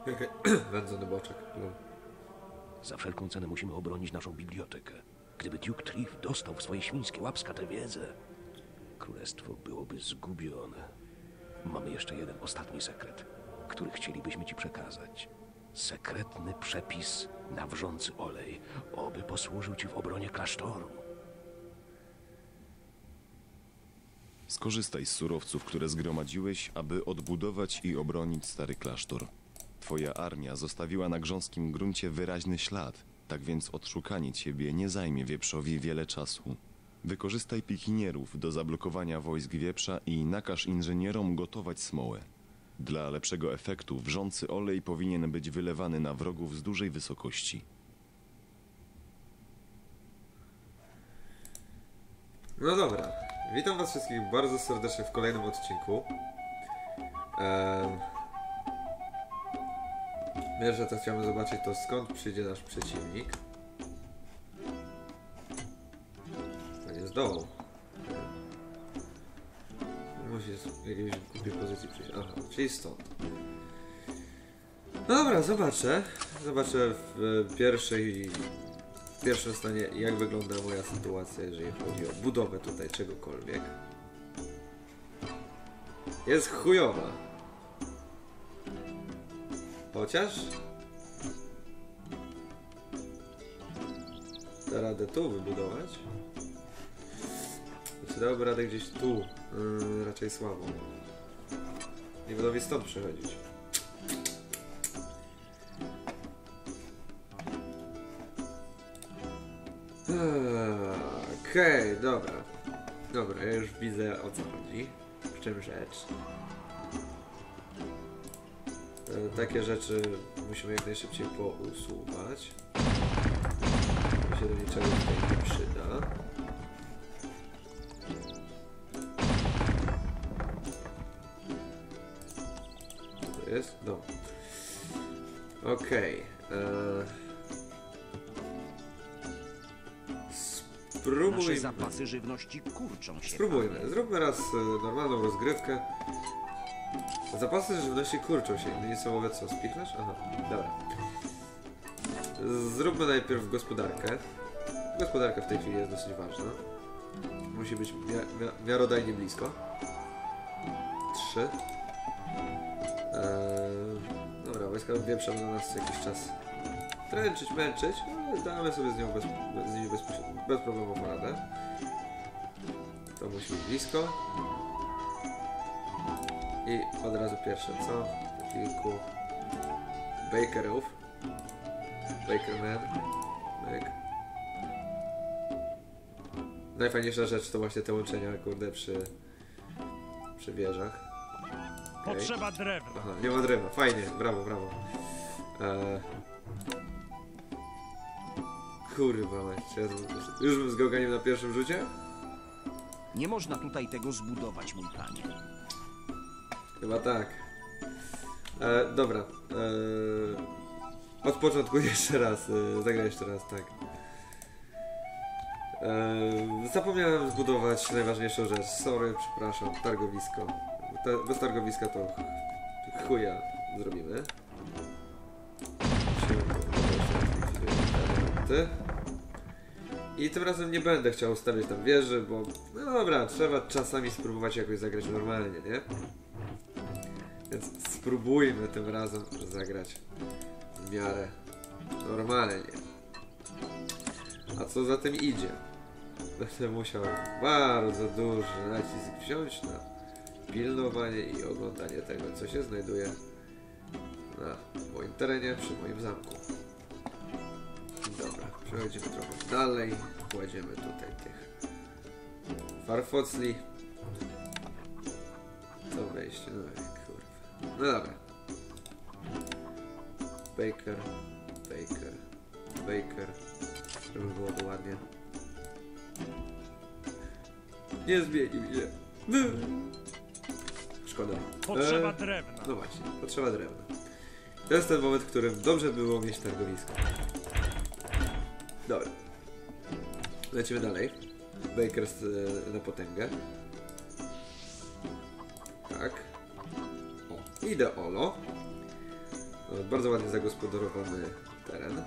Wędzony boczek. No. Za wszelką cenę musimy obronić naszą bibliotekę. Gdyby Duke Triff dostał w swoje świńskie łapska tę wiedzę, królestwo byłoby zgubione. Mamy jeszcze jeden ostatni sekret, który chcielibyśmy ci przekazać. Sekretny przepis na wrzący olej. Oby posłużył ci w obronie klasztoru. Skorzystaj z surowców, które zgromadziłeś, aby odbudować i obronić stary klasztor. Twoja armia zostawiła na grząskim gruncie wyraźny ślad, tak więc odszukanie ciebie nie zajmie wieprzowi wiele czasu. Wykorzystaj pikinierów do zablokowania wojsk wieprza i nakaż inżynierom gotować smołę. Dla lepszego efektu wrzący olej powinien być wylewany na wrogów z dużej wysokości. No dobra. Witam was wszystkich bardzo serdecznie w kolejnym odcinku. Pierwsze co chciałbym zobaczyć, to skąd przyjdzie nasz przeciwnik. To nie z dołu. Musi z jakiejś głupiej pozycji przyjść. Aha, czyli stąd. Dobra, zobaczę. Zobaczę w pierwszym stanie, jak wygląda moja sytuacja, jeżeli chodzi o budowę tutaj czegokolwiek. Jest chujowa. Chociaż da radę tu wybudować. Czy dałoby radę gdzieś tu? Raczej słabo. Nie będą mi stąd przechodzić. Okej, dobra. Dobra, ja już widzę, o co chodzi. W czym rzecz. Takie rzeczy musimy jak najszybciej pousuwać. To się do niczego tutaj nie przyda. Co to jest? No. Okej. Nasze zapasy żywności kurczą się. Spróbujmy. Zróbmy raz normalną rozgrywkę. Zapasy żywności kurczą się. Innymi słowy, co? Spichlerz? Aha, dobra. Zróbmy najpierw gospodarkę. Gospodarka w tej chwili jest dosyć ważna. Musi być miarodajnie blisko. 3. Dobra, wojska wieprza na nas jakiś czas tręczyć, męczyć, ale damy sobie z nimi bez problemu radę. To musi być blisko. I od razu pierwsze, co? Kilku bakerów. Bakerman. Back. Najfajniejsza rzecz to właśnie te łączenia, kurde, przy wieżach. Okay. Potrzeba drewna. Aha, nie ma drewna. Fajnie, brawo, brawo. Kurwa mać, już bym zgałganił na pierwszym rzucie? Nie można tutaj tego zbudować, mój panie. Chyba tak. Dobra. Od początku jeszcze raz. Zagraj jeszcze raz, tak. Zapomniałem zbudować najważniejszą rzecz. Sorry, przepraszam. Targowisko. Bez targowiska to chuja zrobimy. I tym razem nie będę chciał ustawiać tam wieży, bo no dobra, trzeba czasami spróbować jakoś zagrać normalnie, nie? Więc spróbujmy tym razem zagrać w miarę normalnie. A co za tym idzie? Będę musiał bardzo duży nacisk wziąć na pilnowanie i oglądanie tego, co się znajduje na moim terenie, przy moim zamku. Dobra, przechodzimy trochę dalej. Kładziemy tutaj tych farfocli. Co wejście? No kurwa. No dobra. Baker, Baker, Baker. Żeby było to ładnie. Nie zmienił się. Szkoda. Potrzeba drewna. No właśnie, potrzeba drewna. To jest ten moment, w którym dobrze było mieć targowisko. Dobra. Lecimy dalej. Baker na potęgę. Tak. O, ideolo. Bardzo ładnie zagospodarowany teren.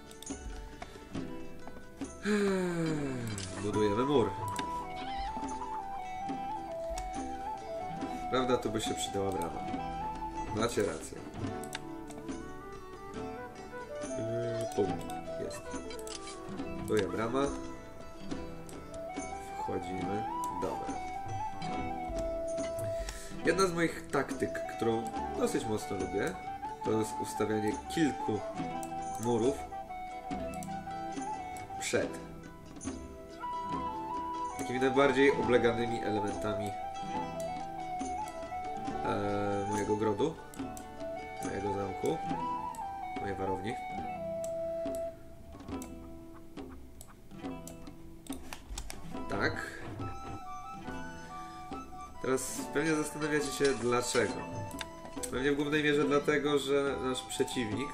Budujemy mur. Prawda, tu by się przydała brama. Macie rację. Pum. Jest. Tu jest brama. Wchodzimy. Dobra. Jedna z moich taktyk, którą dosyć mocno lubię, to jest ustawianie kilku murów przed takimi najbardziej obleganymi elementami mojego grodu, mojego zamku, mojej warowni. Tak. Teraz pewnie zastanawiacie się dlaczego. Pewnie w głównej mierze dlatego, że nasz przeciwnik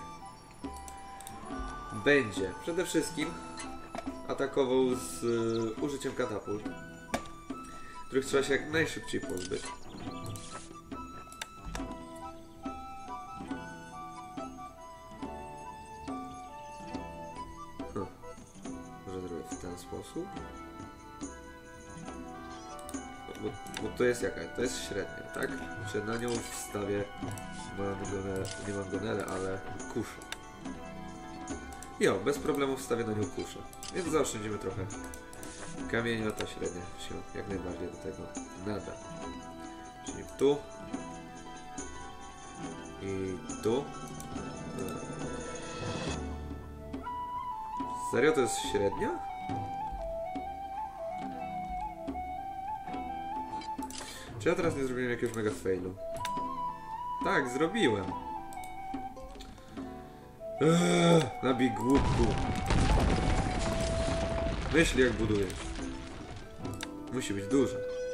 będzie przede wszystkim atakował z użyciem katapult, których trzeba się jak najszybciej pozbyć. Może zrobię w ten sposób. Bo to jest jaka? To jest średnia, tak? Czy na nią wstawię nie mangonelę, ale kuszę. Jo, bez problemu wstawię na nią kuszę. Więc zaoszczędzimy trochę kamienia, ta średnia się jak najbardziej do tego nada. Czyli tu i tu. Serio to jest średnia? Czy ja teraz nie zrobiłem jakiegoś mega failu? Tak, zrobiłem. Nabij głupku. Myśli jak budujesz. Musi być dużo.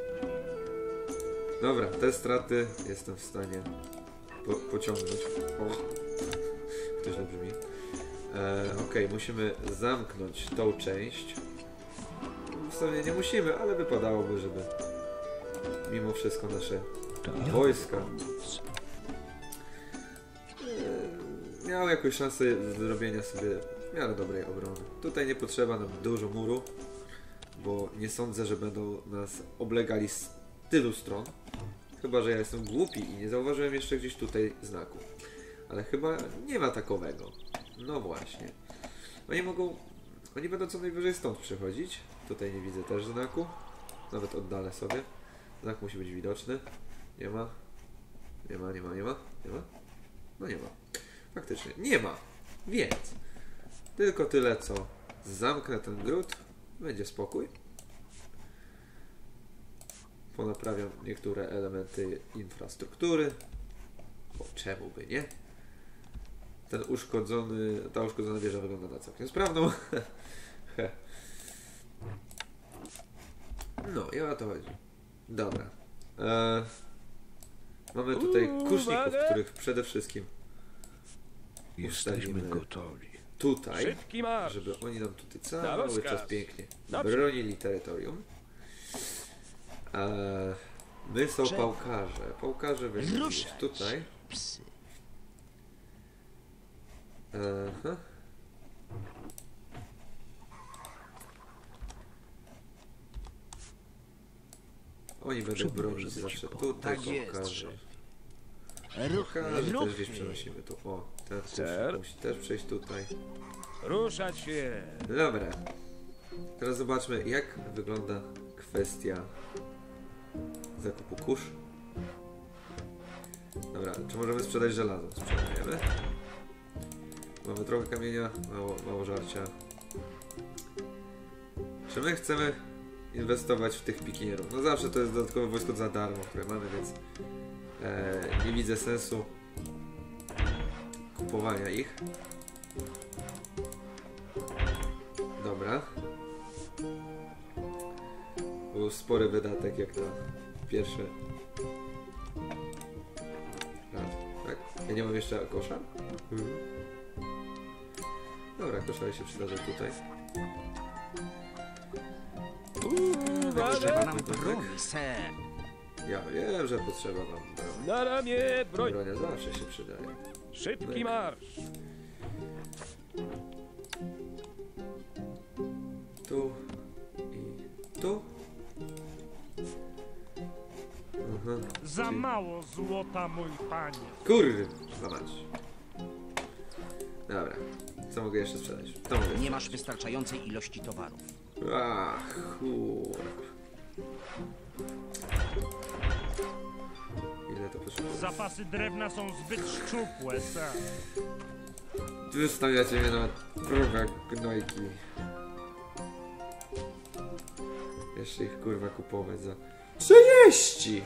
Dobra, te straty jestem w stanie pociągnąć. O, to źle brzmi. Okej, musimy zamknąć tą część. W sumie nie musimy, ale wypadałoby, żeby mimo wszystko nasze wojska miały jakąś szansę zrobienia sobie w miarę dobrej obrony. Tutaj nie potrzeba nam dużo muru, bo nie sądzę, że będą nas oblegali z tylu stron. Chyba że ja jestem głupi i nie zauważyłem jeszcze gdzieś tutaj znaku. Ale chyba nie ma takowego. No właśnie. Oni będą co najwyżej stąd przechodzić. Tutaj nie widzę też znaku. Nawet oddalę sobie. Znak musi być widoczny. Nie ma. Nie ma. No nie ma. Faktycznie. Nie ma. Więc tylko tyle, co zamknę ten gród. Będzie spokój. Ponaprawiam niektóre elementy infrastruktury. Bo czemu by nie? Ta uszkodzona wieża wygląda na całkiem sprawną. No i o to chodzi. Dobra. Mamy tutaj kuszników, których przede wszystkim Jesteśmy ustawimy gotowi. tutaj, Szybki marsz. żeby oni nam tutaj Na cały rozkaz. czas pięknie Naprzód. bronili terytorium. My są pałkarze. Pałkarze będą gdzieś tutaj. Aha. Oni będą bronić zawsze tutaj, Tak jest, pałkarze. szef. Pałkarze też gdzieś przenosimy tu. O, ten kusznik musi też przejść tutaj. Ruszać się! Dobra. Teraz zobaczmy, jak wygląda kwestia zakupu kurz. Dobra, czy możemy sprzedać żelazo? Sprzedajemy. Mamy trochę kamienia, mało żarcia. Czy my chcemy inwestować w tych pikinierów? No zawsze to jest dodatkowe wojsko za darmo, które mamy, więc nie widzę sensu kupowania ich. Dobra. Był spory wydatek jak na pierwszy raz, tak? Ja nie mam jeszcze kosza? Dobra, koszary się przydadzą tutaj. Trzeba nam broni, ser. Ja wiem, że potrzeba nam broni. Na ramię broń! Bronia zawsze się przydaje. Szybki marsz! Tu i tu. Aha. Za mało złota, mój panie. Kurwa mać. Dobra. Co mogę jeszcze sprzedać? To mogę. Nie masz wystarczającej ilości towarów. Ach, kurwa. Ile to potrzeba? Zapasy drewna są zbyt szczupłe, sir. Wystawiacie mnie na próbę gnojki. Jeszcze ich kurwa kupować za 30!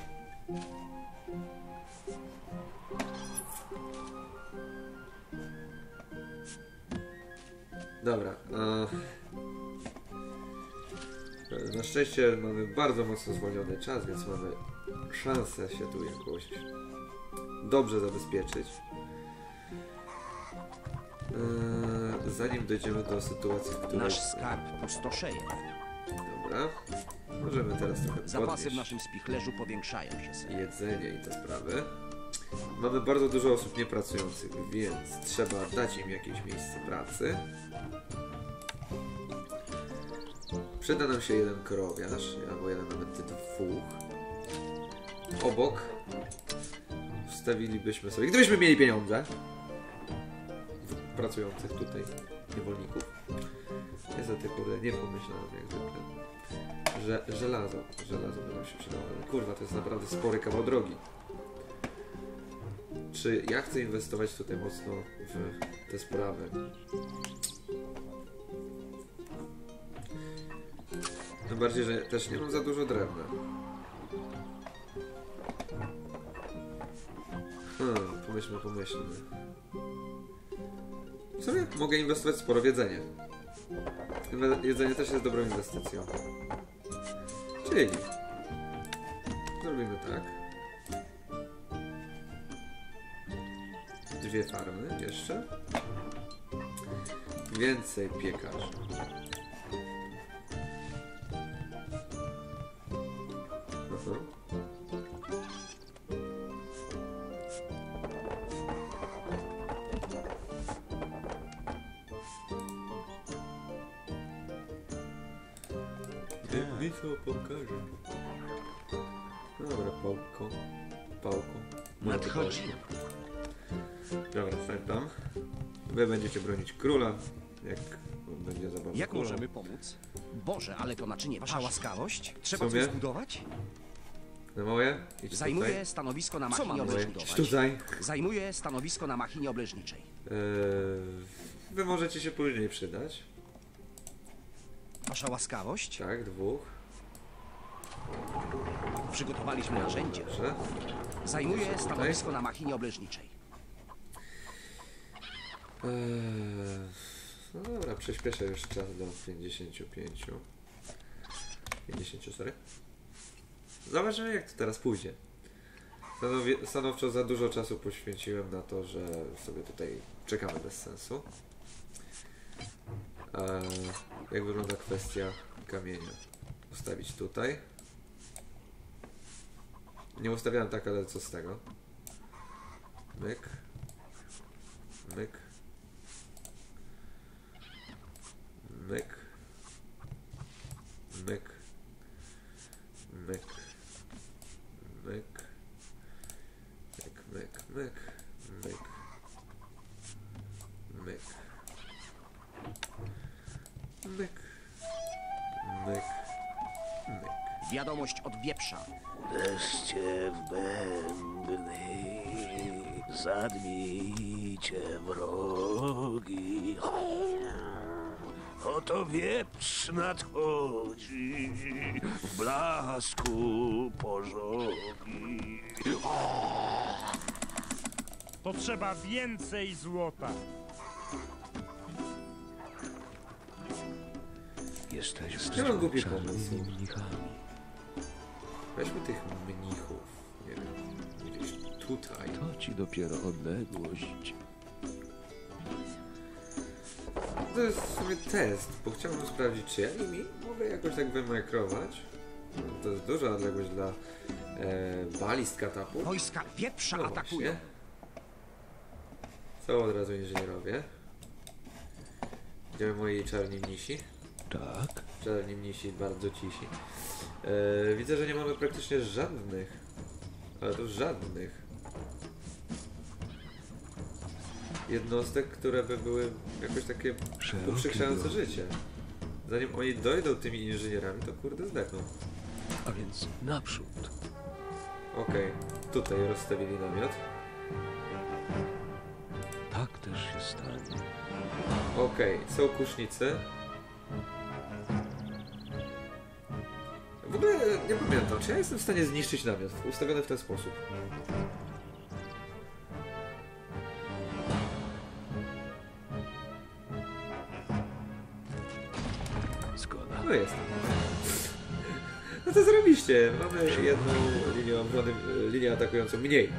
Dobra. Na szczęście mamy bardzo mocno zwolniony czas, więc mamy szansę się tu jakoś dobrze zabezpieczyć. Zanim dojdziemy do sytuacji, w której... Nasz skarb pustoszeje. Dobra. Możemy teraz trochę Zapasy w podnieść naszym spichlerzu powiększają się, sir. jedzenie i te sprawy. Mamy bardzo dużo osób niepracujących, więc trzeba dać im jakieś miejsce pracy. Przyda nam się jeden krowiarz, albo jeden nawet dwóch. Obok wstawilibyśmy sobie, gdybyśmy mieli pieniądze, pracujących tutaj niewolników. Niestety, kurde, nie pomyślałem jak zwykle, że żelazo by nam się przydało. Ale kurwa, to jest naprawdę spory kawał drogi. Czy ja chcę inwestować tutaj mocno w te sprawy? Tym bardziej, że też nie mam za dużo drewna. Pomyślmy. W sumie mogę inwestować sporo w jedzenie. Jedzenie też jest dobrą inwestycją. Czyli zrobimy tak. 2 farmy jeszcze. Więcej piekarzy. Aha. Mi to pokaże. Dobra, pałką. Nadchodzi. Dobra, stań tam. Wy będziecie bronić króla, jak on będzie zabawa. Jak króla. możemy pomóc? Boże, ale to naczynie wasza łaskawość? Trzeba W sumie? coś zbudować? Na moje? Idź Zajmuję tutaj. stanowisko na Co machinie mamy Moje. obleżniczej. Idź tutaj. Zajmuję stanowisko na machinie obleżniczej. Wy możecie się później przydać. Wasza łaskawość? Tak, 2. Przygotowaliśmy narzędzie. Dobrze. Zajmuję Tutaj. stanowisko na machinie obleżniczej. No dobra, przyspieszę już czas do 55. 50, sorry. Zobaczymy jak to teraz pójdzie. Stanowczo za dużo czasu poświęciłem na to, że sobie tutaj czekamy bez sensu. Jak wygląda kwestia kamienia? Ustawić tutaj. Nie ustawiałem tak, ale co z tego? Myk. Myk. Myk. Myk. Myk. Myk. Myk, myk, myk. Myk. Myk. Myk. Myk. Myk. Wiadomość od wieprza. Deszcze w bębny, zadmijcie wrogi. Oto wieprz nadchodzi, w blasku pożogi. To trzeba więcej złota. Ja mam głupi pomysł. czarnymi mnichami. Weźmy tych mnichów. Nie wiem. Gdzieś tutaj. To ci dopiero odległość. To jest w sumie test, bo chciałbym sprawdzić, czy ja nimi mogę jakoś tak wymajkrować. No, to jest duża odległość dla balist katapu. Wojska wieprza No atakują. właśnie. To od razu inżynierowie. Gdzie moi czarni mnisi? Tak. Czarni mnisi, bardzo cisi. Widzę, że nie mamy praktycznie żadnych. Ale to żadnych jednostek, które by były jakoś takie Szeroki uprzykrzające drog. życie. Zanim oni dojdą tymi inżynierami, to kurde zdechną. A więc naprzód. Okej, tutaj rozstawili namiot. Tak też się stanie. Okej, są kusznicy. W ogóle nie pamiętam, czy ja jestem w stanie zniszczyć namiot ustawiony w ten sposób. Zgoda. No jestem. No to zrobiliście. Mamy jedną linię obrony, linię atakującą mniej.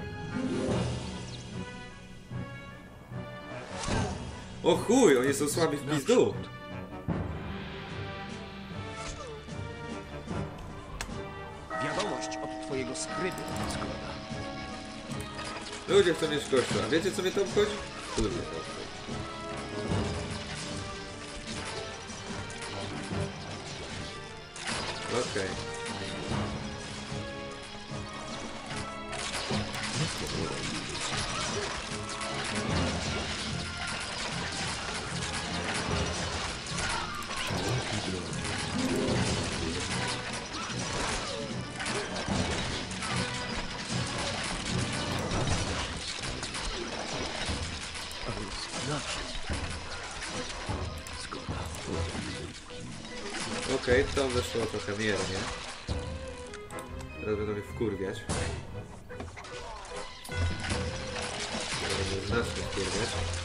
O chuj, oni są słabi w pizdu. Wiadomość od twojego skryby. Zgoda. Ludzie chcą mieć kościół. A wiecie co mnie to obchodzi? Ludzie to obchodzi. Okej. A więc naprzód. Zgoda. Okej, to weszło trochę miernie. Teraz będą mnie wkurwiać. Teraz będą znacznie wkurwiać.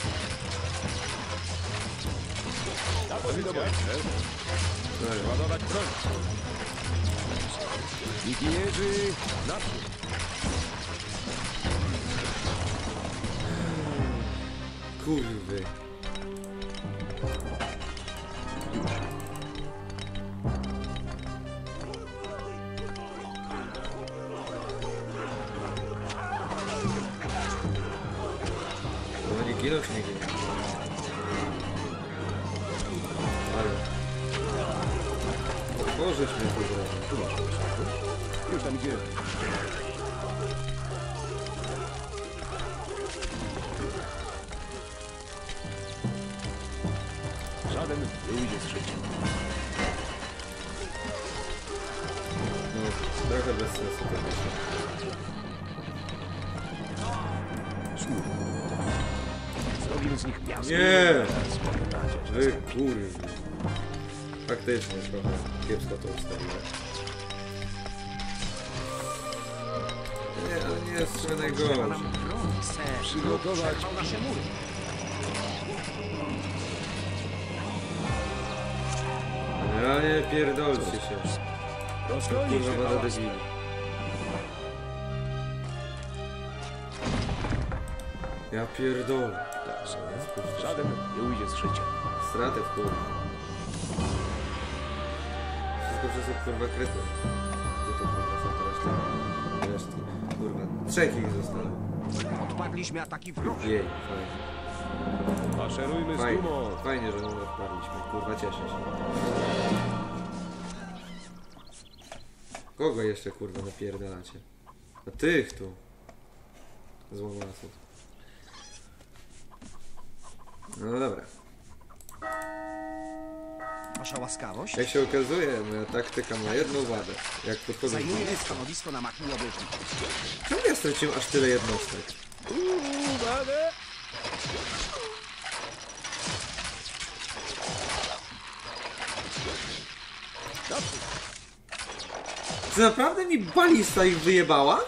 Dobra. Ładować broń. Wiginierzy, naprzód. Kurwy. No oni giną czy nie giną? Ale... Otworzyć mnie tu zrobię. Już tam idziemy. Żaden nie ujdzie z życiem. No, trochę bez sensu to myślę. Zrobimy z nich miasto. Nie! Spoglądacie, że Wy są kurwy. Faktycznie trochę kiepsko to ustawiłem. Nie, ale nie jest w sumie najgorsze. Nam broń, ser. Przygotować. Przerwał nasze mury. Ja nie pierdolcie się. rozgonić Kurwa się bada hałas. debili. Ja pierdolę. Żaden nie ujdzie z życiem. Stratę w kurwa. Wszystko przez te kurwa kryty. Gdzie to kurwa są teraz te resztki? Kurwa, trzech ich zostało. Odpadliśmy ataki wroga. Jej, fajnie. Maszerujmy z Fajnie, dumą. fajnie, że mu odparliśmy. Kurwa, cieszę się. Kogo jeszcze kurwa napierdalacie? A tych tu. Złomasów. No dobra. Wasza łaskawość? Jak się okazuje, moja taktyka ma jedną wadę. Jak podchodzę... Zajmuję stanowisko na machnie obieżników. Czemu ja straciłem aż tyle jednostek? Uwaga! Czy naprawdę mi balista ich wyjebała?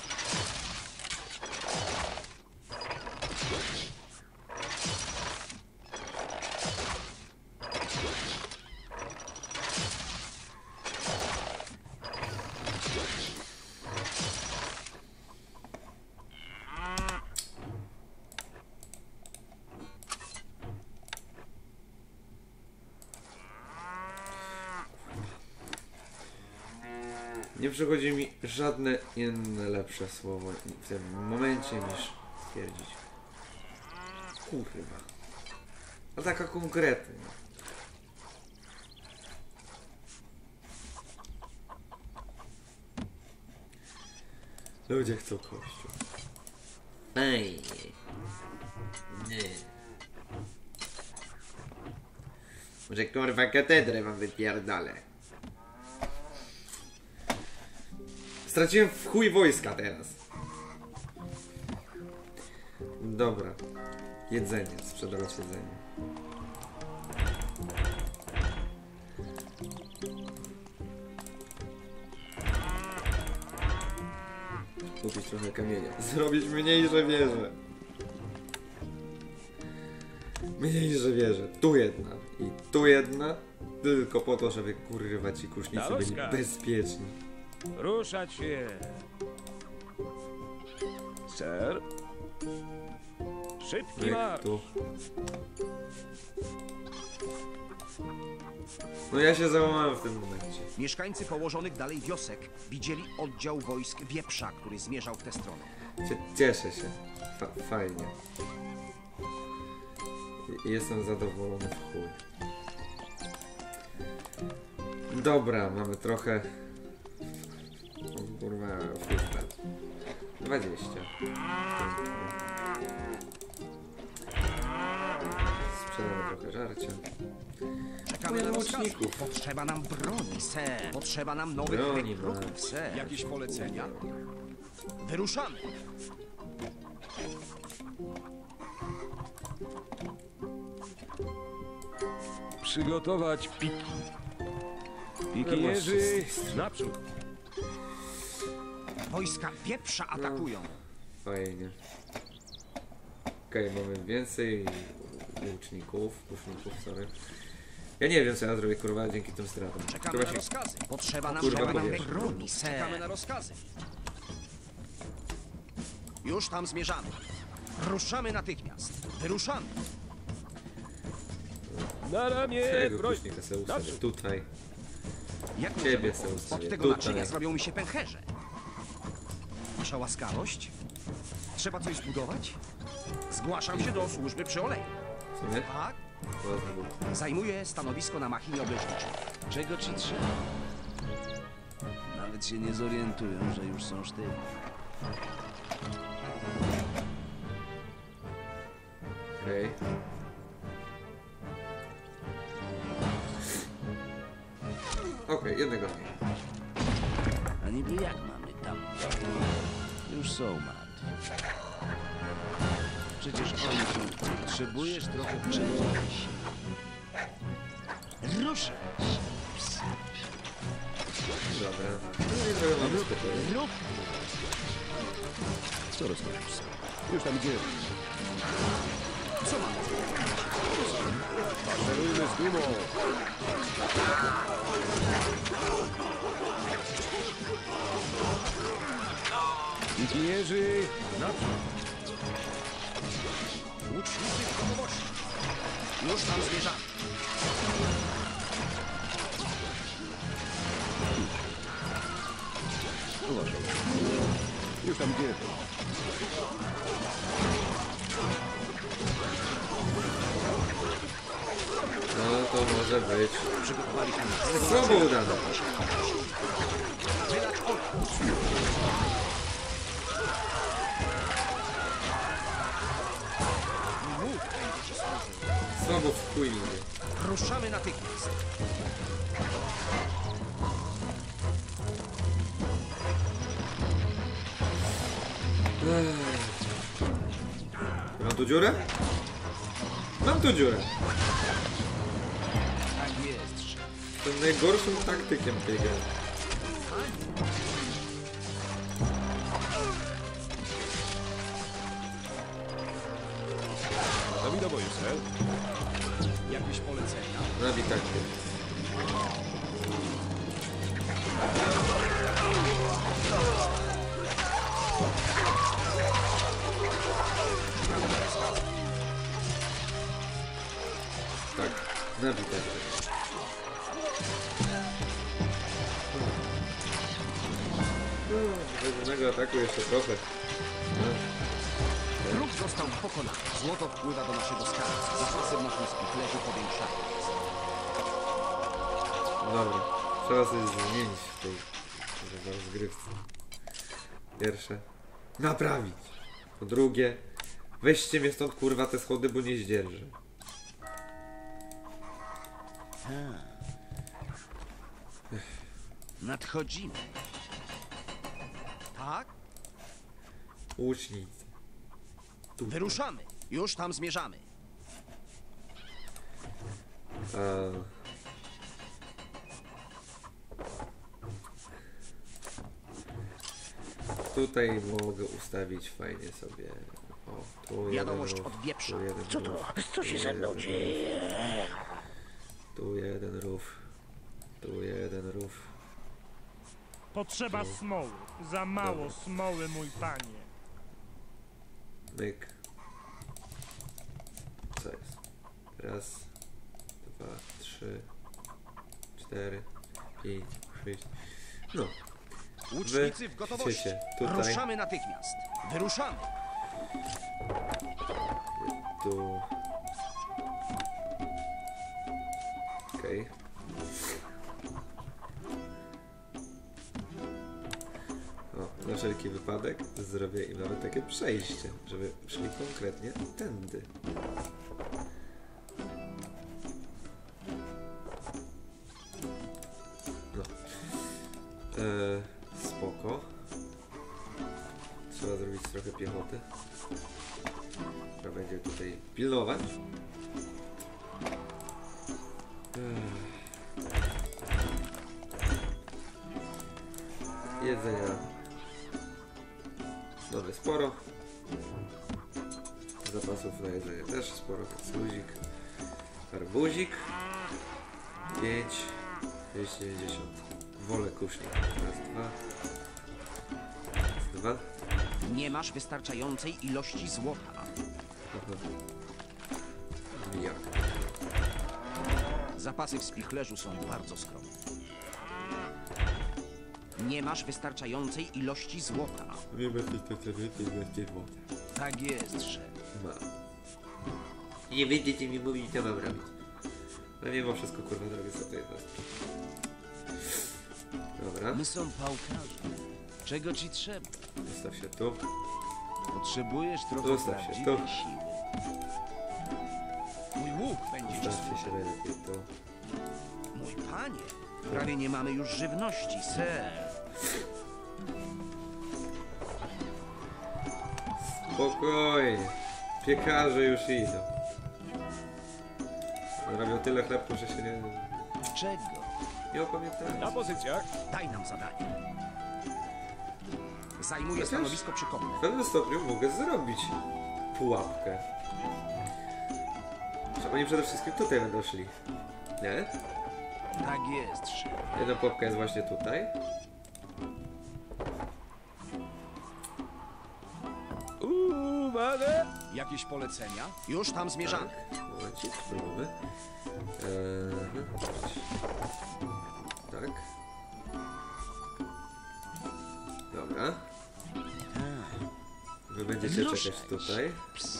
Nie przychodzi mi żadne inne lepsze słowo w tym momencie niż stwierdzić. kurwa. A taka konkretna. Ludzie chcą kościół. Ej. Nie. Może kurwa katedrę wam wypierdolę. Straciłem w chuj wojska teraz. Dobra. Jedzenie, sprzedawać jedzenie. Kupić trochę kamienia. Zrobić mniejsze wieże. Mniejsze wieże. Tu jedna i tu jedna. Tylko po to, żeby kurwa ci kusznicy byli bezpieczni. Ruszać się! Ser? Szybki Jak marsz! tu. No ja się załamałem w tym momencie. Mieszkańcy położonych dalej wiosek widzieli oddział wojsk wieprza, który zmierzał w tę stronę. Cieszę się. Fajnie. Jestem zadowolony w chuj. Dobra, mamy trochę... O, kurwa, fusta. 20. Sprzedamy trochę żarcia. Czekamy na rozkazy. łuczników. Potrzeba nam broni, ser. Potrzeba nam nowych Broni, rekrutów, ser. Jakieś polecenia? Wyruszamy. Przygotować piki. Pikinierzy, naprzód! Wojska wieprza atakują. Fajnie. Okej, mamy więcej łuczników, sorry. Ja nie wiem co ja zrobię kurwa dzięki tym stratom. Czekamy Kurwa na się... rozkazy. Potrzeba nam Kurwa, nowych powiesz. broni, ser. Czekamy na rozkazy. Już tam zmierzamy. Ruszamy natychmiast. Wyruszamy. Na ramię! Tego Broń! kusznika sobie ustawię tutaj. Jak Ciebie możemy sobie pomóc? ustawię Od tego tutaj. naczynia zrobią mi się pęcherze. Wasza łaskawość? Trzeba coś zbudować? Zgłaszam się do służby przy oleju. W sumie? Tak? To znowu. Zajmuję stanowisko na machinie obleżniczej. Czego ci trzeba? Nawet się nie zorientują, że już są sztywni. Okej. Okej, jednego mniej. A niby jak mamy tam? Już są martwi. Przecież oni są. Potrzebujesz trochę przyjrzeć się. Ruszać! Dobra. No i trochę mamy spokoju. Rób! Co rozmawiasz? Już tam idziemy. Co mamy? Paserujmy z dumą. Pikinierzy, naprzód! Łucznicy w gotowości. Już tam zmierzamy. Uważaj. Już tam idziemy. No to może być. Przygotowali się. Słabo udane. Wylać ogień. Łuk będzie ci służył. Słabo w chuj mówię. Ruszamy natychmiast. Mam tu dziurę? Mam tu dziurę. Tak jest, szef. Jestem najgorszym taktykiem tej gry. Gotowi do boju, ser? Jakieś polecenia? Nabi taktyk. Tak, nabi taktyk. Weźmiemy ataku jeszcze trochę. No. został pokonany. Złoto wpływa do naszego skarbca. Zapasy w naszym spichlerzu powiększają. Dobra, trzeba coś zmienić w tej rozgrywce. Pierwsze, naprawić. Po drugie, weźcie mnie stąd, kurwa, te schody, bo nie zdzierżę. Nadchodzimy. Tak? Łucznicy. Wyruszamy. Już tam zmierzamy. Tutaj mogę ustawić fajnie sobie. O, tu Wiadomość jeden od rów, wieprza. tu jeden Co to? rów, Co się tu ze mną jeden dzieje? rów, tu jeden rów. Tu jeden rów. Potrzeba smoły. Za mało smoły, mój panie. Myk. Co jest? Raz, dwa, trzy, 4, 5, 6. No. Łucznicy w gotowości. chcecie tutaj. Ruszamy natychmiast. Wyruszamy. Tu. Okej. O, na wszelki wypadek zrobię im nawet takie przejście, żeby szli konkretnie tędy. No. Spoko. Trzeba zrobić trochę piechoty. Trzeba będzie tutaj pilnować. Jedzenia mamy sporo. Zapasów na jedzenie też sporo. Luzik. Arbuzik. 5. 290. Wolę kusznik. Raz, dwa. Raz, dwa. Nie masz wystarczającej ilości złota. Aha. Jak? Zapasy w spichlerzu są bardzo skromne. Nie masz wystarczającej ilości złota. Nie będzie to co więcej, będzie złota. Tak jest, szef. Ma. Nie będziecie mi mówić, co mam robić. No mimo wszystko, kurwa, zrobię sobie jednostki. Dobra, My są pałkarze. Czego ci trzeba? zostaw się tu. Potrzebujesz trochę Zostaw się prawdziwej tu. siły. Mój łuk będzie ci Zostawcie się służył. najlepiej tu. Mój panie, prawie nie mamy już żywności, ser. Spokojnie. Piekarze już idą. Robią tyle chlebku, że się Czego? nie opamiętają. Na pozycjach. Daj nam zadanie. Zajmuję Chociaż- stanowisko przykomne. W pewnym stopniu mogę zrobić pułapkę. Że oni przede wszystkim tutaj będą szli. Nie? Tak jest, szef. Jedna pułapka jest właśnie tutaj. Uwaga! Jakieś polecenia? Już tam zmierzamy. Momencik, spróbujmy. Tak. Dobra. Wy będziecie Ruszaj czekać tutaj.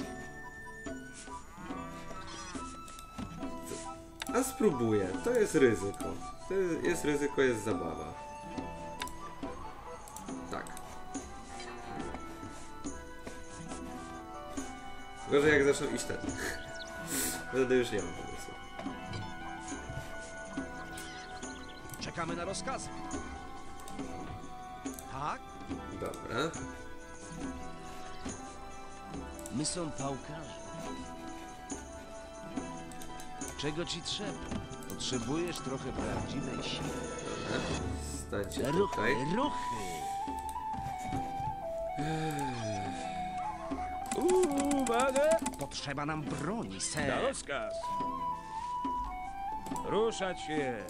A spróbuję. To jest ryzyko. To jest ryzyko, jest zabawa. Tak. Gorzej jak zaczną iść ten. Wtedy już nie mam pomysłu. Czekamy na rozkazy. Tak? Dobra. My są pałkarze. Czego ci trzeba? Potrzebujesz trochę prawdziwej siły. Dobra. Stańcie Ruchy, tutaj. ruchy. Uwaga! Potrzeba nam broni, Na ser. rozkaz. Ruszać się.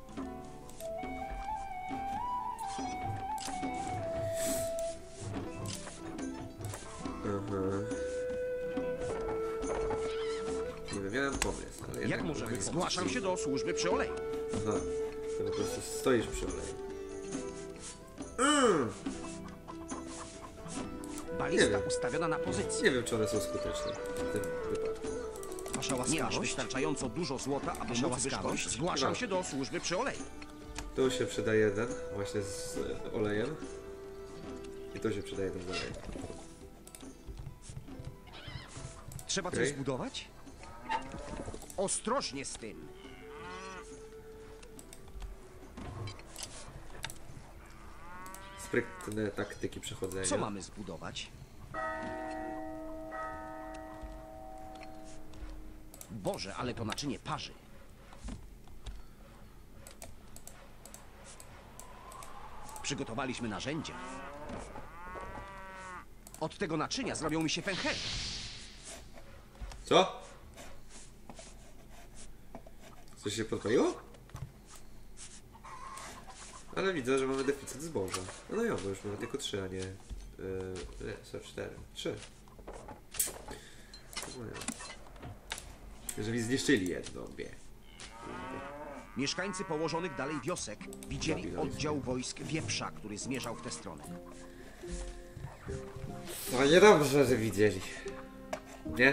Aha. Nie miałem pomysł, ale jednak... Jak możemy? mogę Zgłaszam się do służby przy oleju. Aha. To po prostu stoisz przy oleju. Balista wiem. ustawiona na pozycji. Nie wiem, czy one są skuteczne w tym wypadku. Wasza łaskawość. Nie masz wystarczająco dużo złota, aby Wasza móc wyszkolić. łaskawość. Zgłaszam się do służby przy oleju. Tu się przyda jeden, właśnie z olejem. I tu się przyda jeden z olejem. Trzeba Okej. coś zbudować? Ostrożnie z tym. Sprytne taktyki przechodzenia. Co mamy zbudować? Boże, ale to naczynie parzy. Przygotowaliśmy narzędzia. Od tego naczynia zrobią mi się pęchery. Co? Coś się podpaliło? Ale widzę, że mamy deficyt zboża. No ja, bo już mamy tylko 3, a nie... są 4. 3. Że mi zniszczyli jedno, dwie. Mieszkańcy położonych dalej wiosek widzieli Zabilali oddział wojsk Wieprza, który zmierzał w tę stronę. No niedobrze, że widzieli. Nie?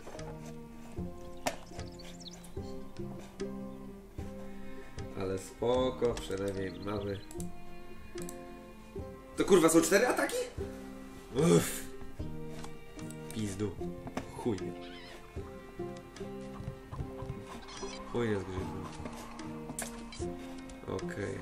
Ale spoko, przynajmniej mamy... To kurwa są 4 ataki? Uff. Pizdu. Chuj. Chuj jest grzybny. Okej.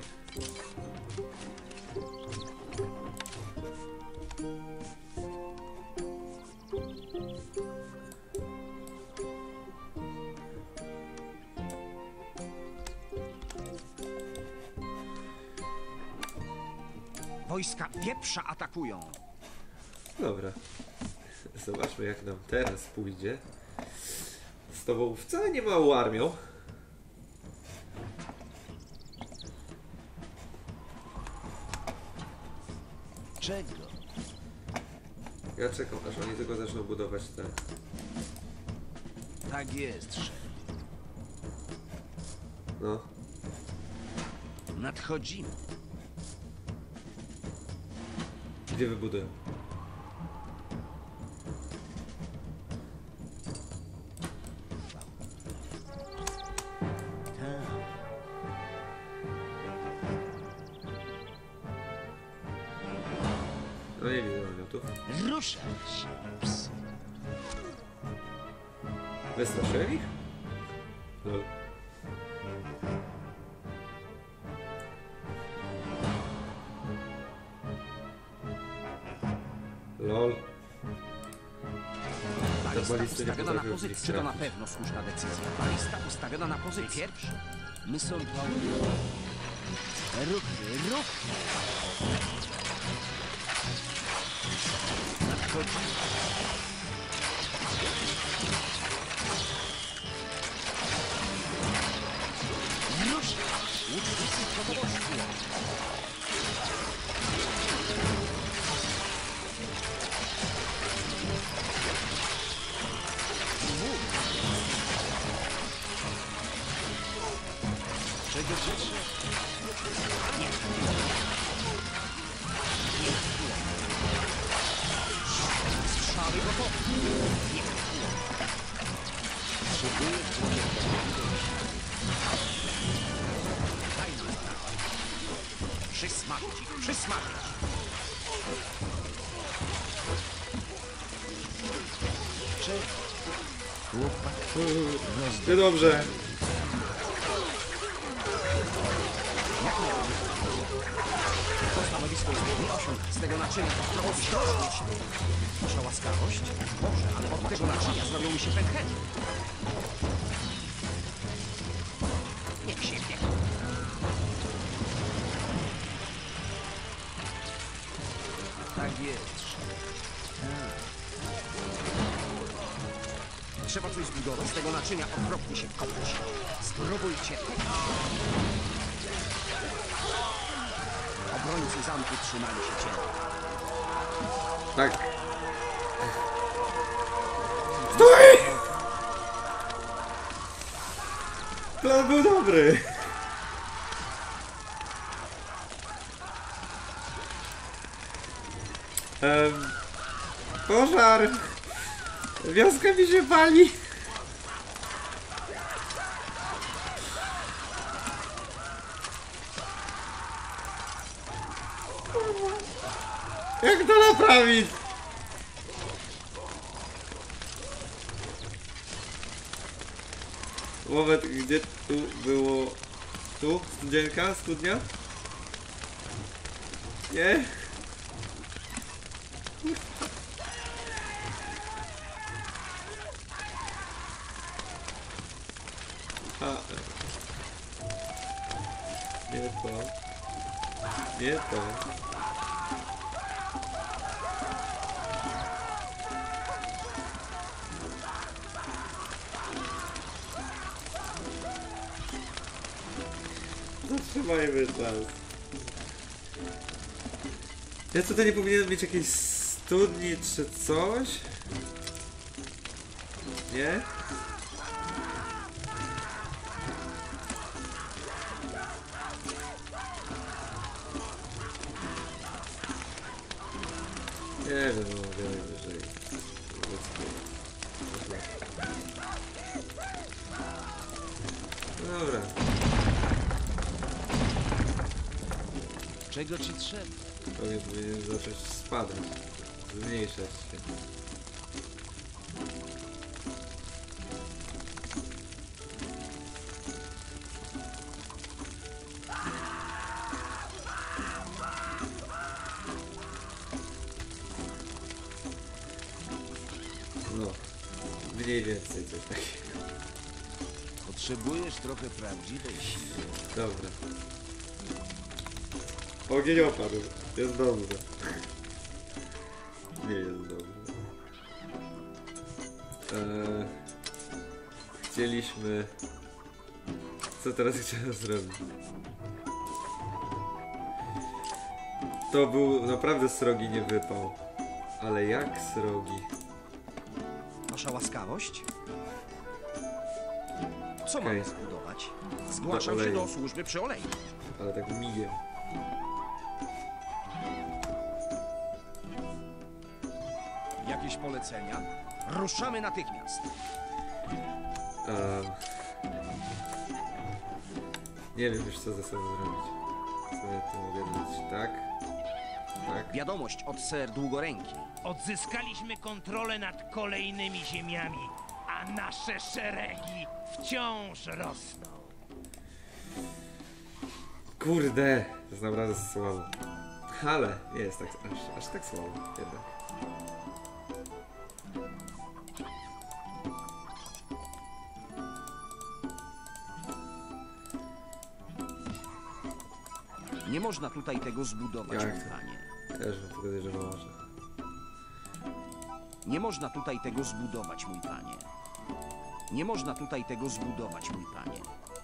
Wojska Wieprza atakują. Dobra. Zobaczmy, jak nam teraz pójdzie. Z tobą wcale nie małą armią. Czego? Ja czekam, aż oni tylko zaczną budować te... Tak jest, szef. No. Nadchodzimy. Gdzie wybudują? Tak. No nie widzę namiotów. Ruszaj się, psy. Wystraszyłem ich? Lol. Lol. Balista balisty nie ustawiona na potrafią pozycji. ich Czy to na trafić. pewno słuszna decyzja? Balista ustawiona na pozycji. Pierwszy. My są ruchy, ruchy. Nadchodzimy. Ruszaj. Łucznicy w gotowości. Czego chcesz? Strzały gotowe. Potrzebuję Daj nam znać. Przysmażyć ich, przysmażyć. czego? Chłopak. Niedobrze. To stanowisko jest nie osiąg. Z tego naczynia ostrożnie się. Wasza łaskawość? Boże, ale od tego naczynia zrobią mi się pęchery. Niech się wie. Tak jest. Trzeba coś zbudować. Z tego naczynia okropnie się kopać. Spróbujcie tego. Obrońcy zamku trzymali się cienia. Tak. Stój! Plan był dobry. pożar! Wioska mi się pali! Jak to naprawić? Moment, gdzie tu było... Tu? Studzienka? Studnia? Nie? A. Nie to. Nie to. Zatrzymajmy czas. Ja tutaj nie powinienem mieć jakiejś studni czy coś? Nie? Nie wiem, no wiele wyżej. Dobra. Czego ci trzeba? Powinien zacząć spadać. Zmniejszać się. No. Mniej więcej coś takiego. Potrzebujesz trochę prawdziwej siły. Dobra. Ogień opadł. Jest dobrze. Nie jest dobrze. Chcieliśmy... Co teraz chciałem zrobić? To był naprawdę srogi nie wypał. Ale jak srogi? Wasza łaskawość? Co Okej. mamy zbudować? Zgłaszam się oleju. do służby przy oleju. Ale tak migiem. Jakieś polecenia? Ruszamy natychmiast. Nie wiem już co ze sobą zrobić. Co ja tu mogę zrobić? Tak? Tak? Wiadomość od ser Długoręki. Odzyskaliśmy kontrolę nad kolejnymi ziemiami, a nasze szeregi wciąż rosną. Kurde! To jest naprawdę słabo. Ale nie jest tak, aż tak słabo jednak. Nie można tutaj tego zbudować, Jak mój to? panie. Też bym wtedy, że może. Nie można tutaj tego zbudować, mój panie. Nie można tutaj tego zbudować, mój panie.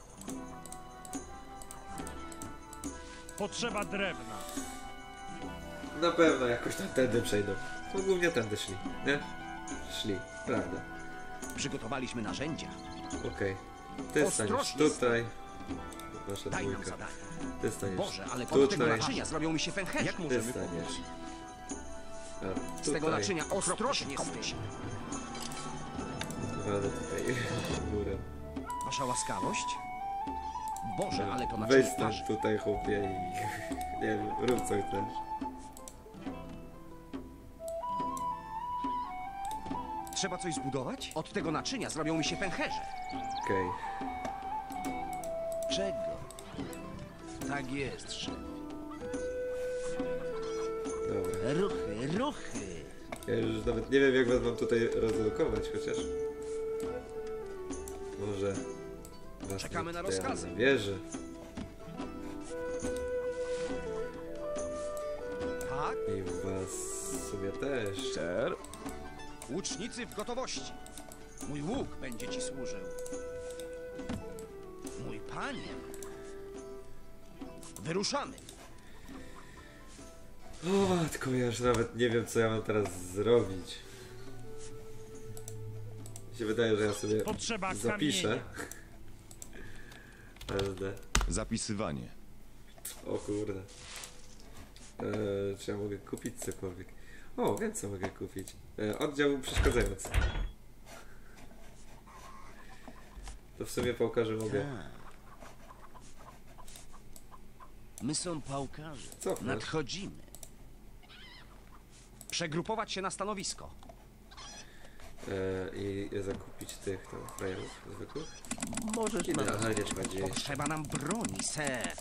Potrzeba drewna. Na pewno jakoś tam tędy przejdą. To głównie tędy szli, nie? Szli, prawda. Przygotowaliśmy narzędzia. Okej. Ty staniesz Ostrożnie. tutaj. Wasza Daj nam dwójka. zadanie. Ty staniesz Boże, ale pod tego tutaj. naczynia zrobią mi się pęcherze. Jak Ty możemy staniesz. pomóc? A Z tego tutaj. naczynia ostrożnie kopyć. Naprawdę tutaj. Górę. Wasza łaskawość? Boże, ale to Weź naczynie stąd plaży. tutaj chłopie i... Nie wiem, rób co chcesz. Trzeba coś zbudować? Od tego naczynia zrobią mi się pęcherze. Okej. Czego? Tak jest, szef. Dobra. Ruchy, ruchy. Ja już nawet nie wiem jak was mam tutaj rozlokować, chociaż... Może... Was Czekamy na tutaj rozkazy. na wieży. Tak? I was w sumie też. Ser? Łucznicy w gotowości. Mój łuk będzie ci służył. Mój panie. Wyruszamy. O matko, ja już nawet nie wiem co ja mam teraz zrobić. Mi się wydaje, że ja sobie Potrzeba zapiszę. LD. Zapisywanie. O kurde. Czy ja mogę kupić cokolwiek? O, wiem co mogę kupić. Oddział przeszkadzający. To w sumie pałkarze mogę. My są pałkarze. Cofnąć. Nadchodzimy. Przegrupować się na stanowisko. I zakupić tych tam frajerów zwykłych. Możesz na nas, Idealnie trzeba dzieje. Potrzeba nam broni, ser.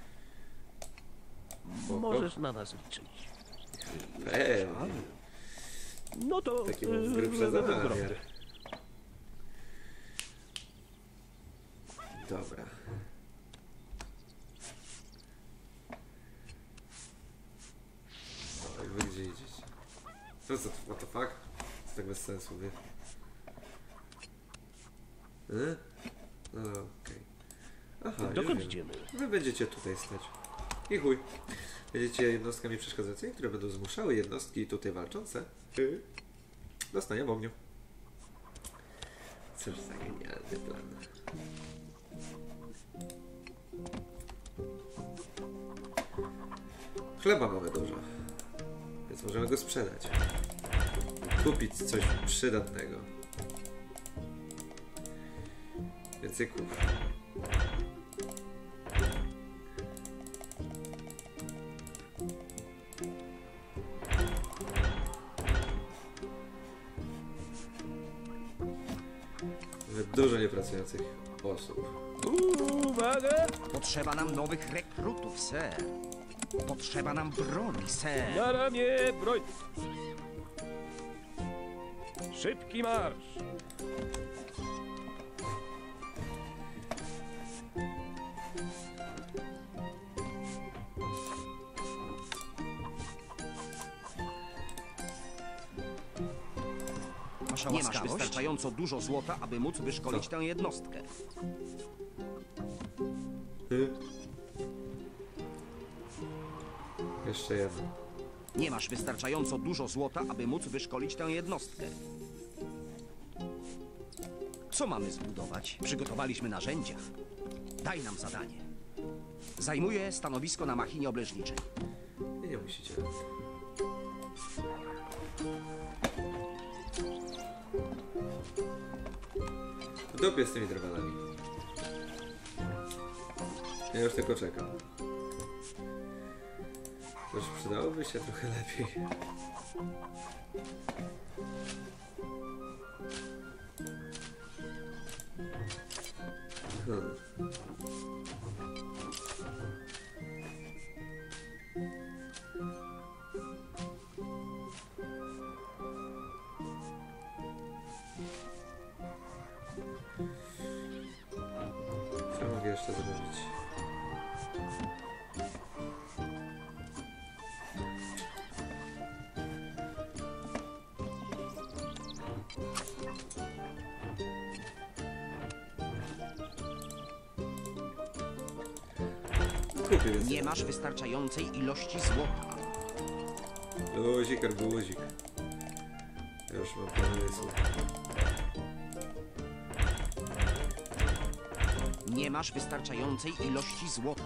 możesz na nas liczyć. No to... Taki mam z grubsza zamiar. Dobra. Oj, wy gdzie idziecie? Co to, what the fuck? To tak bez sensu, wie? No okej. Aha, Dokąd już wiem. idziemy? Wy będziecie tutaj stać. I chuj. Będziecie jednostkami przeszkadzającymi, które będą zmuszały jednostki tutaj walczące do stania w ogniu. Cóż za genialny plan. Chleba mamy dużo, więc możemy go sprzedać. Kupić coś przydatnego. Więcej kup. Dużo niepracujących osób. Uwaga! Potrzeba nam nowych rekrutów, ser. Potrzeba nam broni, ser. Na ramię, broń! Szybki marsz! Nie masz wystarczająco dużo złota, aby móc wyszkolić tę jednostkę. Jeszcze jedno. Nie masz wystarczająco dużo złota, aby móc wyszkolić tę jednostkę. Co mamy zbudować? Przygotowaliśmy narzędzia. Daj nam zadanie. Zajmuję stanowisko na machinie obleżniczej. I nie musicie. W dupie z tymi drwalami. Ja już tylko czekam. Też przydałoby się trochę lepiej. Co mogę jeszcze zrobić? Kupię więc. Nie masz wystarczającej ilości złota. Luzik, arbuzik. Ja już mam pomysł. Nie masz wystarczającej ilości złota.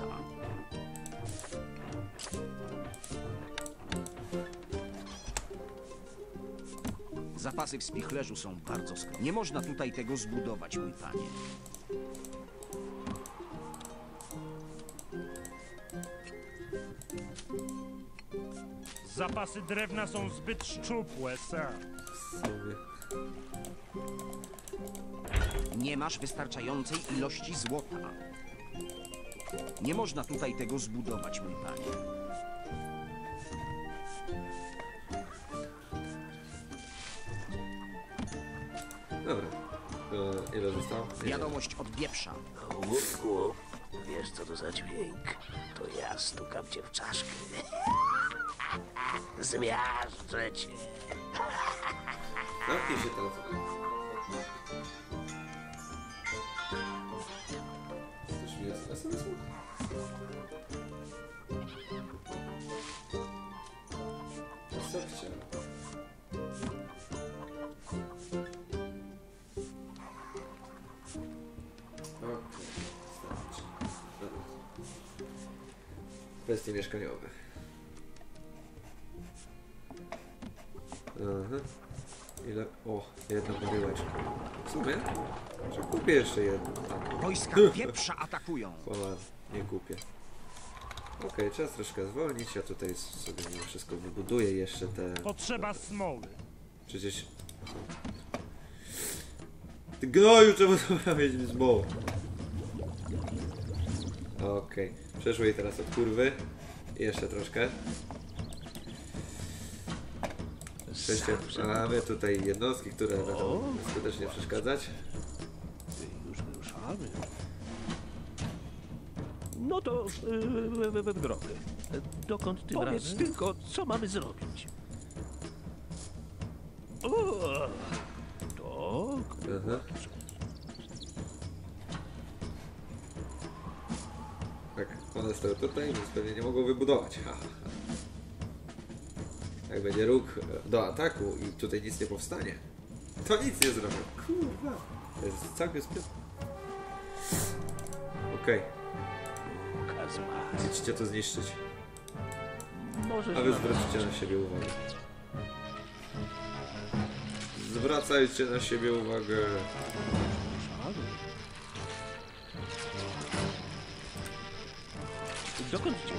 Zapasy w spichlerzu są bardzo skromne. Nie można tutaj tego zbudować, mój panie. Zapasy drewna są zbyt szczupłe, sir. Sobie. Nie masz wystarczającej ilości złota. Nie można tutaj tego zbudować, mój panie. Dobra. Ile zostało? Wiadomość od wieprza. Łupku, wiesz co to za dźwięk? To ja stukam cię w czaszkę. Zmiażdżę cię. Zamknij się telefon. Coś mi jest SMS-u? Co chciałem? Okej, starczy. Dobra. Kwestie mieszkaniowe. Aha. Ile? O, jedna baryłeczka. W sumie? Czy kupię jeszcze jedną? Tak. Wojska wieprza atakują. Poład, nie kupię. Okej, czas troszkę zwolnić. Ja tutaj sobie mimo wszystko wybuduję jeszcze te... Potrzeba smoły. Przecież... Ty gnoju, czemu to mieć z mołu? Okej, przeszło jej teraz od kurwy. I jeszcze troszkę. Przejście, mamy tutaj jednostki, które będą skutecznie przeszkadzać. Już wyruszamy. No to w drogę. Dokąd tym razem? Powiedz tylko, co mamy zrobić. O, tak. Aha. Tak, one stoją tutaj, więc pewnie nie mogą wybudować. Ha, ha, ha. Jak będzie róg do ataku i tutaj nic nie powstanie, to nic nie zrobię. Kurwa, to jest całkiem sprytne. Okej, idźcie to zniszczyć, a wy zwróćcie na siebie uwagę. Zwracajcie na siebie uwagę. Dokąd idziemy?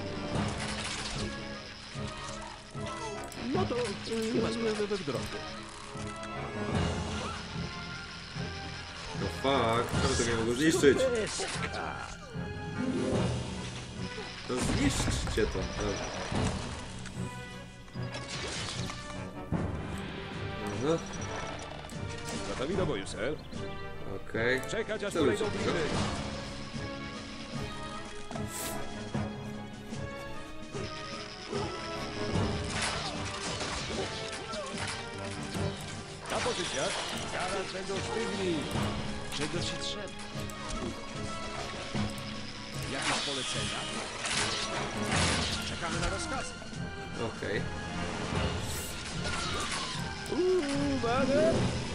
No to w drogę. No fuck, czemu tego nie mogą zniszczyć? To zniszczcie to. Dobra. Aha, Gotowi do boju, ser. okej. Czekać aż Co kolejną ludzie? bitwę. Na pozycjach. Zaraz będą sztywni. Czego ci trzeba? Jakieś polecenia? Czekamy na rozkazy. Okej. Uwaga!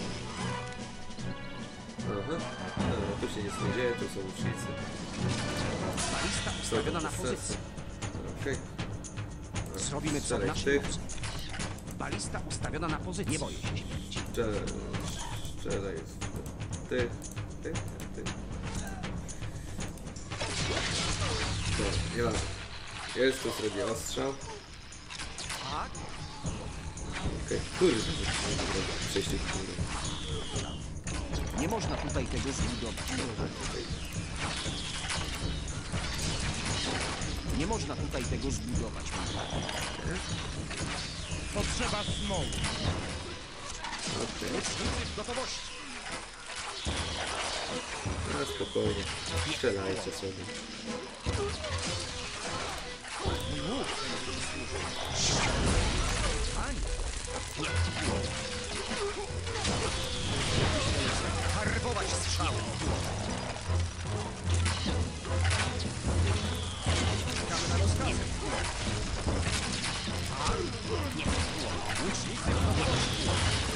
Aha. No, tu się nic nie dzieje, tu są łucznicy. Balista ustawiona na pozycję. Okej. Zrobimy co w Strzelaj naszej tych. mocy. Balista ustawiona na pozycję. Nie boję się śmierci. Strzelaj. Ty. Dobra, nieważne. Jest tu sobie ostrzał. Tak? Okej, kurde, przejście kurde. Nie można tutaj tego zbudować. Nie można tutaj tego zbudować. Potrzeba smoły. Okej, Łucznicy w gotowości. no spokojnie. Strzelajcie sobie. Farbować strzały. Czekamy na rozkazy. Nie. Łucznicy w gotowości.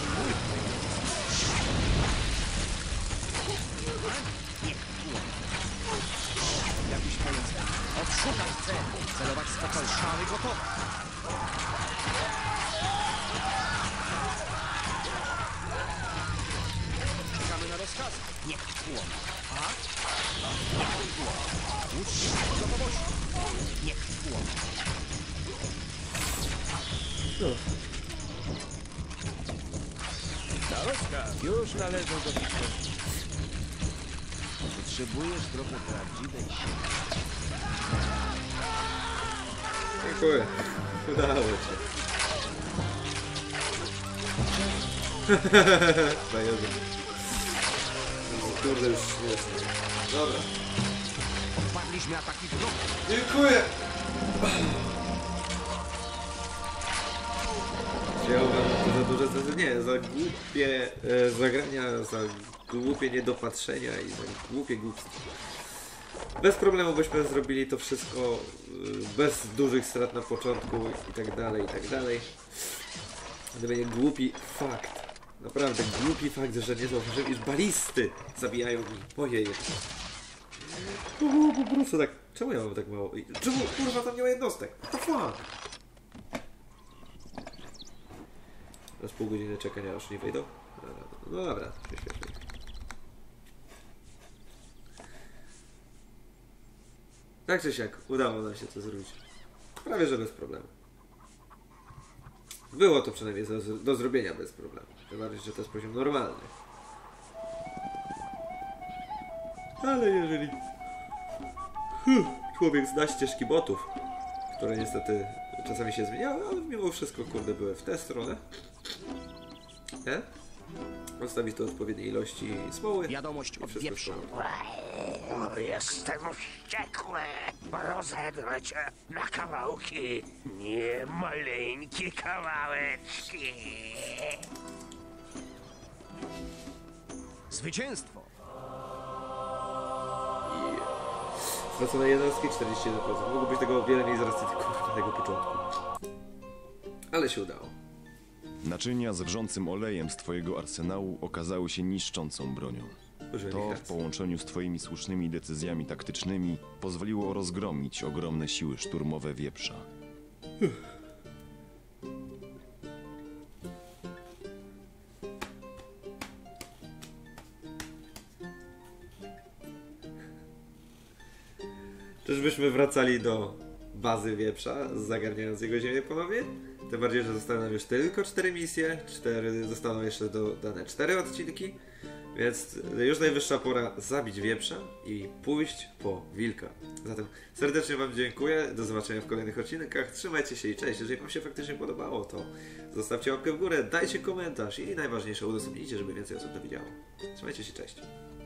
Nie. Jakiś polecenie. Odszukać cel. Celować spokojnie. Strzały gotowe. Czekamy na rozkazy. Niech płonie. Tak? Niech płonie. Łucznicy w gotowości. Niech płonie. Na rozkaz. Już należą do bitwy. Potrzebujesz trochę prawdziwej siły. Dziękuję. Udało się. Bajowy. Kurde, już jest. Dobra. Odpadliśmy ataki wroga. Dziękuję. Chciałbym za duże nie, za głupie zagrania, za głupie niedopatrzenia i za głupie głupstwo. Bez problemu byśmy zrobili to wszystko bez dużych strat na początku i tak dalej, i tak dalej. Gdyby nie głupi fakt, naprawdę głupi fakt, że nie zauważyłem, iż balisty zabijają moje jedno. To było po prostu tak, czemu ja mam tak mało? Czemu kurwa tam nie ma jednostek? What the fuck? Teraz pół godziny czekania, aż nie wejdą. No dobra, przyspieszmy. Tak czy siak, udało nam się to zrobić. Prawie że bez problemu. Było to przynajmniej do zrobienia bez problemu. Tym bardziej, że to jest poziom normalny. Ale jeżeli człowiek zna ścieżki botów, które niestety czasami się zmieniały, ale mimo wszystko, kurde, były w tę stronę. Nie? Odstawić to odpowiedniej ilości smoły. Wiadomość i od wszystko wieprza. smoły. Jestem wściekły! Rozedrę cię na kawałki! Nie maleńkie kawałeczki! Zwycięstwo! Stracone jednostki 41%. Mogło być tego o wiele mniej z racji tego początku. Ale się udało. Naczynia z wrzącym olejem z twojego arsenału okazały się niszczącą bronią. Użyłem To ich w racji. połączeniu z twoimi słusznymi decyzjami taktycznymi pozwoliło rozgromić ogromne siły szturmowe wieprza. Czyżbyśmy wracali do bazy wieprza, zagarniając jego ziemię ponownie? Tym bardziej, że zostały nam już tylko 4 misje, zostaną jeszcze dodane 4 odcinki, więc już najwyższa pora zabić wieprza i pójść po wilka. Zatem serdecznie wam dziękuję, do zobaczenia w kolejnych odcinkach, trzymajcie się i cześć. Jeżeli wam się faktycznie podobało, to zostawcie łapkę w górę, dajcie komentarz i najważniejsze, udostępnijcie, żeby więcej osób to widziało. Trzymajcie się, cześć.